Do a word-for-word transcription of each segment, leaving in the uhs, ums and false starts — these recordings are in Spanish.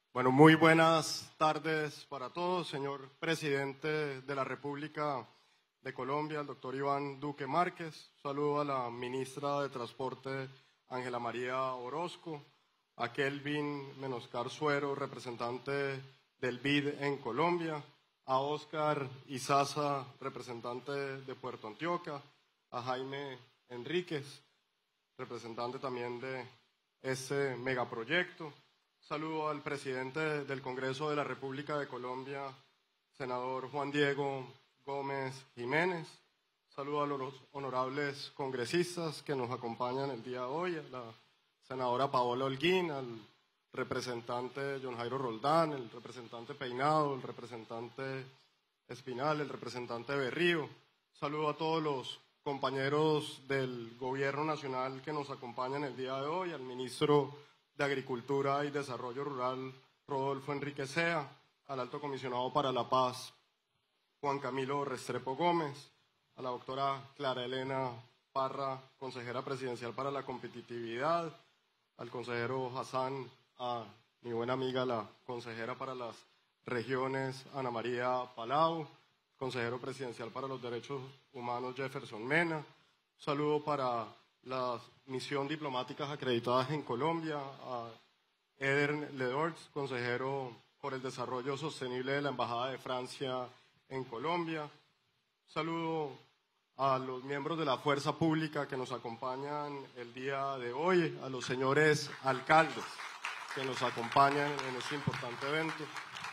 Bueno, muy buenas tardes para todos, señor presidente de la República de Colombia, el doctor Iván Duque Márquez. Un saludo a la ministra de Transporte, Ángela María Orozco, a Kelvin Menoscar Suero, representante del B I D en Colombia, a Óscar Izaza, representante de Puerto Antioquia, a Jaime Enríquez, representante también de este megaproyecto. Saludo al presidente del Congreso de la República de Colombia, senador Juan Diego Gómez Jiménez. Saludo a los honorables congresistas que nos acompañan el día de hoy, a la senadora Paola Holguín, al representante John Jairo Roldán, el representante Peinado, el representante Espinal, el representante Berrío. Saludo a todos los compañeros del Gobierno Nacional que nos acompañan el día de hoy, al ministro de Agricultura y Desarrollo Rural, Rodolfo Enrique Sea, al Alto Comisionado para la Paz, Juan Camilo Restrepo Gómez, a la doctora Clara Elena Parra, consejera presidencial para la competitividad, al consejero Hassan, a mi buena amiga, la consejera para las regiones, Ana María Palau, consejero presidencial para los derechos humanos, Jefferson Mena. Un saludo para la misión diplomáticas acreditadas en Colombia, a Eder Ledorts, consejero por el desarrollo sostenible de la Embajada de Francia en Colombia. Un saludo a los miembros de la Fuerza Pública que nos acompañan el día de hoy, a los señores alcaldes que nos acompañan en este importante evento,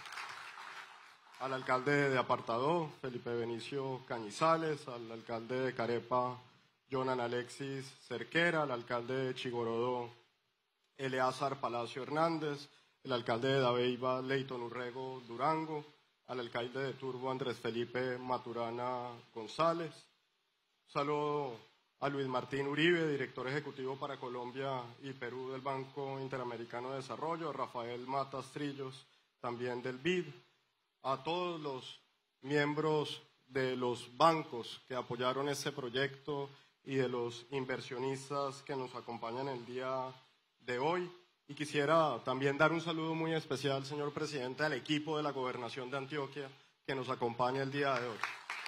al alcalde de Apartadó, Felipe Benicio Cañizales, al alcalde de Carepa, Jonan Alexis Cerquera, al alcalde de Chigorodó, Eleazar Palacio Hernández, el alcalde de Dabeiba, Leighton Urrego Durango, al alcalde de Turbo, Andrés Felipe Maturana González. Saludo a Luis Martín Uribe, director ejecutivo para Colombia y Perú del Banco Interamericano de Desarrollo, a Rafael Matas Trillos, también del B I D, a todos los miembros de los bancos que apoyaron este proyecto y de los inversionistas que nos acompañan el día de hoy. Y quisiera también dar un saludo muy especial, señor presidente, al equipo de la Gobernación de Antioquia que nos acompaña el día de hoy.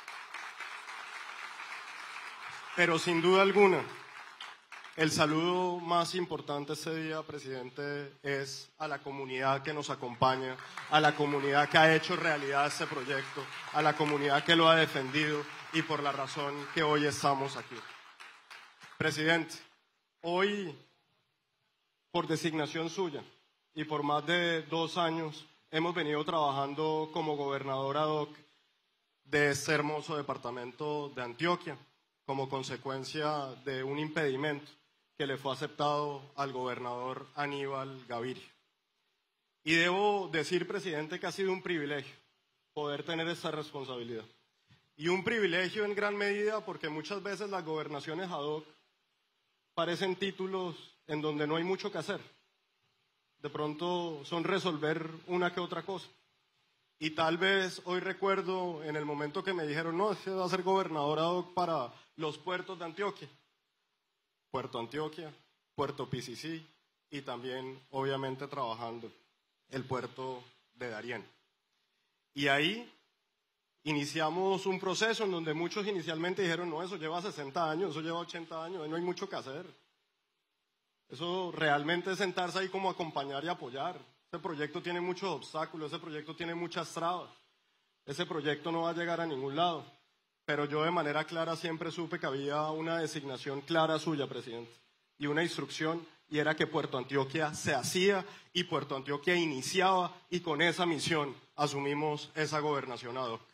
Pero sin duda alguna, el saludo más importante este día, presidente, es a la comunidad que nos acompaña, a la comunidad que ha hecho realidad este proyecto, a la comunidad que lo ha defendido y por la razón que hoy estamos aquí. Presidente, hoy, por designación suya y por más de dos años, hemos venido trabajando como gobernador ad hoc de este hermoso departamento de Antioquia, como consecuencia de un impedimento que le fue aceptado al gobernador Aníbal Gaviria. Y debo decir, presidente, que ha sido un privilegio poder tener esta responsabilidad. Y un privilegio en gran medida porque muchas veces las gobernaciones ad hoc parecen títulos en donde no hay mucho que hacer. De pronto son resolver una que otra cosa. Y tal vez hoy recuerdo en el momento que me dijeron, no, este va a ser gobernador ad hoc para los puertos de Antioquia. Puerto Antioquia, Puerto Picicí y también, obviamente, trabajando el puerto de Darién. Y ahí iniciamos un proceso en donde muchos inicialmente dijeron, no, eso lleva sesenta años, eso lleva ochenta años, no hay mucho que hacer. Eso realmente es sentarse ahí como acompañar y apoyar. Ese proyecto tiene muchos obstáculos, ese proyecto tiene muchas trabas. Ese proyecto no va a llegar a ningún lado. Pero yo de manera clara siempre supe que había una designación clara suya, presidente, y una instrucción, y era que Puerto Antioquia se hacía y Puerto Antioquia iniciaba, y con esa misión asumimos esa gobernación ad hoc.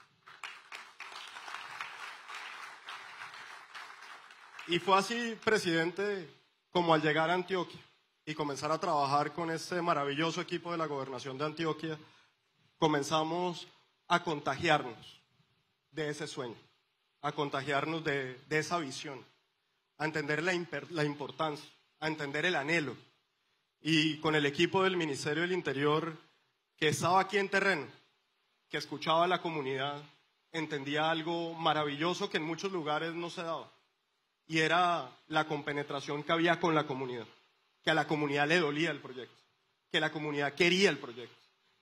Y fue así, presidente, como al llegar a Antioquia y comenzar a trabajar con este maravilloso equipo de la Gobernación de Antioquia, comenzamos a contagiarnos de ese sueño, a contagiarnos de, de esa visión, a entender la, imper, la importancia, a entender el anhelo. Y con el equipo del Ministerio del Interior, que estaba aquí en terreno, que escuchaba a la comunidad, entendía algo maravilloso que en muchos lugares no se daba. Y era la compenetración que había con la comunidad, que a la comunidad le dolía el proyecto, que la comunidad quería el proyecto,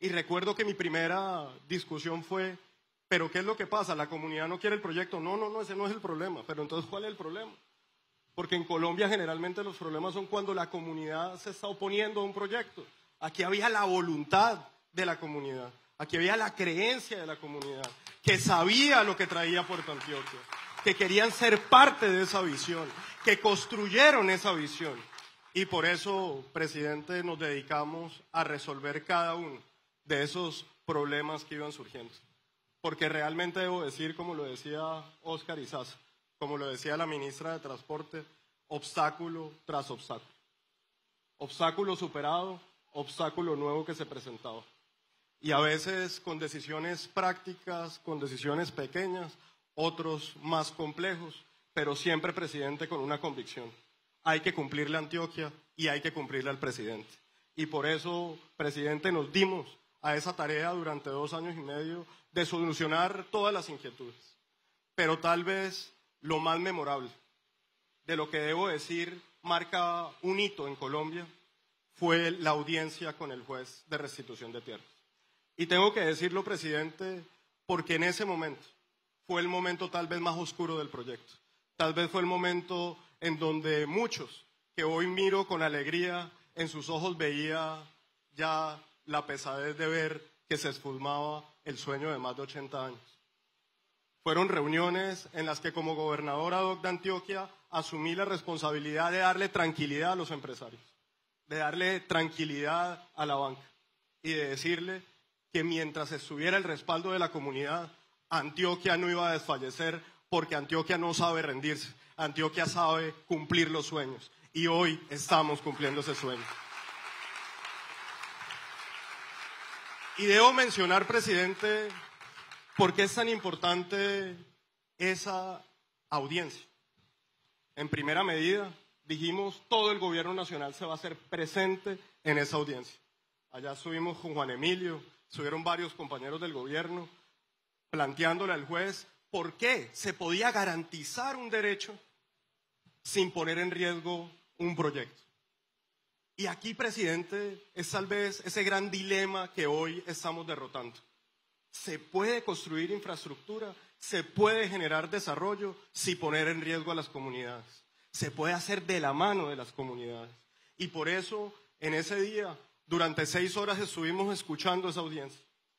Y recuerdo que mi primera discusión fue, ¿pero qué es lo que pasa? ¿La comunidad no quiere el proyecto? No, no, no, ese no es el problema. Pero entonces, ¿cuál es el problema? Porque en Colombia generalmente los problemas son cuando la comunidad se está oponiendo a un proyecto. Aquí había la voluntad de la comunidad, aquí había la creencia de la comunidad, que sabía lo que traía Puerto Antioquia, que querían ser parte de esa visión, que construyeron esa visión. Y por eso, presidente, nos dedicamos a resolver cada uno de esos problemas que iban surgiendo. Porque realmente debo decir, como lo decía Óscar Izaza, como lo decía la ministra de Transporte, obstáculo tras obstáculo. Obstáculo superado, obstáculo nuevo que se presentaba. Y a veces con decisiones prácticas, con decisiones pequeñas, otros más complejos, pero siempre, presidente, con una convicción. Hay que cumplirle a Antioquia y hay que cumplirle al presidente. Y por eso, presidente, nos dimos a esa tarea durante dos años y medio de solucionar todas las inquietudes. Pero tal vez lo más memorable, de lo que debo decir marca un hito en Colombia, fue la audiencia con el juez de restitución de tierras. Y tengo que decirlo, presidente, porque en ese momento fue el momento tal vez más oscuro del proyecto. Tal vez fue el momento en donde muchos, que hoy miro con alegría, en sus ojos veía ya la pesadez de ver que se esfumaba el sueño de más de ochenta años. Fueron reuniones en las que como gobernador ad hoc de Antioquia asumí la responsabilidad de darle tranquilidad a los empresarios, de darle tranquilidad a la banca y de decirle que mientras estuviera el respaldo de la comunidad, Antioquia no iba a desfallecer porque Antioquia no sabe rendirse, Antioquia sabe cumplir los sueños y hoy estamos cumpliendo ese sueño. Y debo mencionar, presidente, por qué es tan importante esa audiencia. En primera medida, dijimos, todo el gobierno nacional se va a hacer presente en esa audiencia. Allá estuvimos con Juan Emilio, estuvieron varios compañeros del gobierno, planteándole al juez por qué se podía garantizar un derecho sin poner en riesgo un proyecto. Y aquí, presidente, es tal vez ese gran dilema que hoy estamos derrotando. Se puede construir infraestructura, se puede generar desarrollo sin poner en riesgo a las comunidades. Se puede hacer de la mano de las comunidades. Y por eso, en ese día, durante seis horas estuvimos escuchando esa audiencia.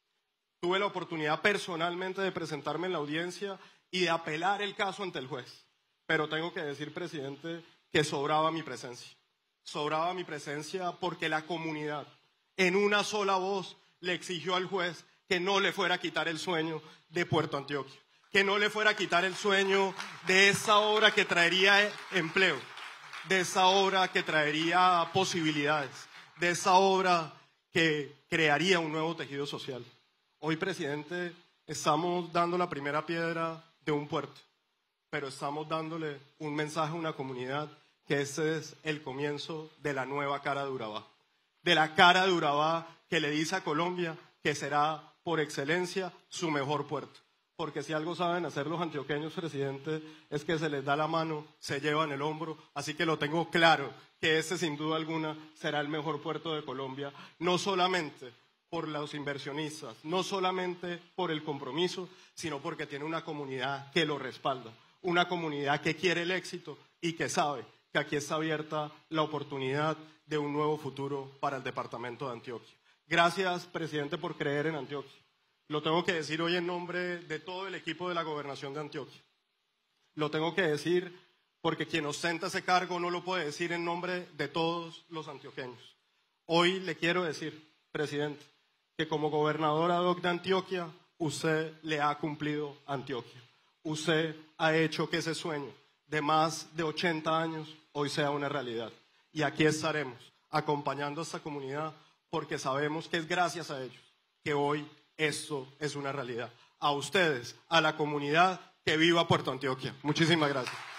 Tuve la oportunidad personalmente de presentarme en la audiencia y de apelar el caso ante el juez. Pero tengo que decir, presidente, que sobraba mi presencia. Sobraba mi presencia porque la comunidad, en una sola voz, le exigió al juez que no le fuera a quitar el sueño de Puerto Antioquia, que no le fuera a quitar el sueño de esa obra que traería empleo, de esa obra que traería posibilidades, de esa obra que crearía un nuevo tejido social. Hoy, presidente, estamos dando la primera piedra de un puerto, pero estamos dándole un mensaje a una comunidad que ese es el comienzo de la nueva cara de Urabá, de la cara de Urabá que le dice a Colombia que será por excelencia su mejor puerto. Porque si algo saben hacer los antioqueños, presidente, es que se les da la mano, se llevan el hombro, así que lo tengo claro, que este sin duda alguna será el mejor puerto de Colombia, no solamente por los inversionistas, no solamente por el compromiso, sino porque tiene una comunidad que lo respalda, una comunidad que quiere el éxito y que sabe que aquí está abierta la oportunidad de un nuevo futuro para el departamento de Antioquia. Gracias, presidente, por creer en Antioquia. Lo tengo que decir hoy en nombre de todo el equipo de la gobernación de Antioquia. Lo tengo que decir porque quien ostenta ese cargo no lo puede decir en nombre de todos los antioqueños. Hoy le quiero decir, presidente, que como gobernador ad hoc de Antioquia, usted le ha cumplido a Antioquia. Usted ha hecho que ese sueño de más de ochenta años hoy sea una realidad. Y aquí estaremos acompañando a esta comunidad porque sabemos que es gracias a ellos que hoy esto es una realidad. A ustedes, a la comunidad, que viva Puerto Antioquia. Muchísimas gracias.